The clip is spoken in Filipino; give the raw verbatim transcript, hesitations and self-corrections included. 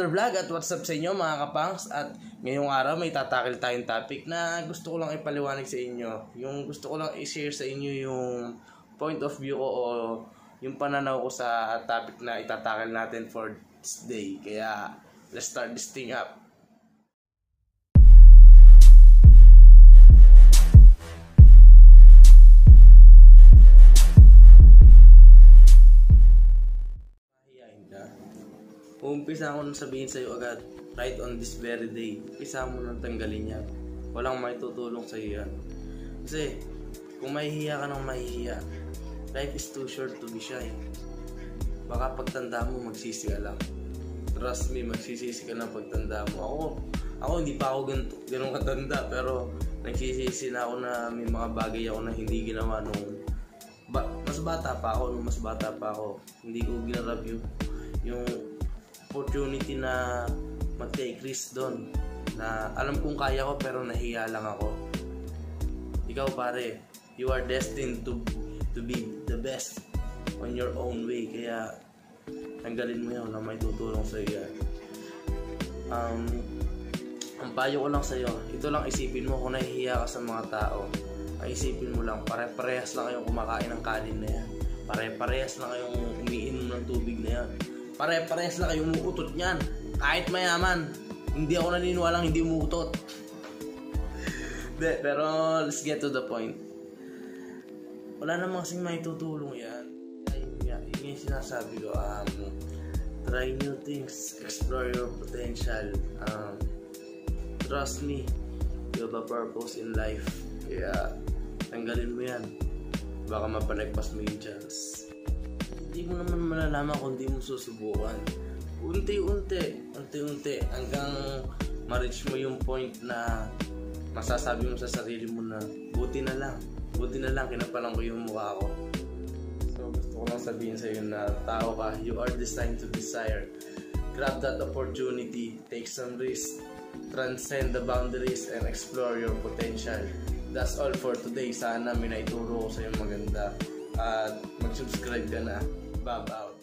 Vlog at what's up sa inyo mga kapangs. At ngayong araw may tatakil tayong topic na gusto ko lang ipaliwanag sa inyo. Yung gusto ko lang i-share sa inyo yung point of view ko o yung pananaw ko sa topic na itatakil natin for this day. Kaya let's start this thing up. Umpisa ko nang sabihin sa'yo agad, right on this very day, umpisa mo nang tanggalin yan. Walang may tutulong sa'yo yan. Kasi, kung mahihiya ka nang mahihiya, life is too short to be shy. Baka pagtanda mo, magsisi ka lang. Trust me, magsisisi ka ng pagtanda mo. Ako, ako hindi pa ako ganito, ganun katanda, pero nagsisisi na ako na may mga bagay ako na hindi ginawa nung ba, mas bata pa ako, nung mas bata pa ako. Hindi ko ginarap yung, yung opportunity na mag-take risk doon, na alam kong kaya ko pero nahiya lang ako. Ikaw pare, you are destined to to be the best on your own way, kaya tanggalin mo yun na may tutulong sa iyo. Um, ang payo ko lang sa iyo, ito lang isipin mo, kung nahihiya ka sa mga tao, ang isipin mo lang, pare-parehas lang kayong kumakain ng kanin na yan, pare-parehas lang kayong umiinom ng tubig na yan, pare-parehas na kayong umuutot niyan. Kahit mayaman, hindi ako naniniwalang hindi umuutot. De, pero let's get to the point. Wala namang kasing may tutulong yan. Ayun nga, yun yung sinasabi ko. Um, try new things, explore your potential. Um, trust me, you have a purpose in life. Kaya tanggalin mo yan. Baka mapalagpas mo yung chance. Hindi mo naman malalaman kung di mo susubukan. Unti-unti, unti-unti, hanggang ma-reach mo yung point na masasabi mo sa sarili mo na buti na lang, buti na lang, kinapalang ko yung mukha ko. So gusto ko lang sabihin sa iyo na tao ka, you are destined to desire. Grab that opportunity, take some risk, transcend the boundaries, and explore your potential. That's all for today. Sana may naituro ko sa iyo maganda. At mag-subscribe ka na. Bob out.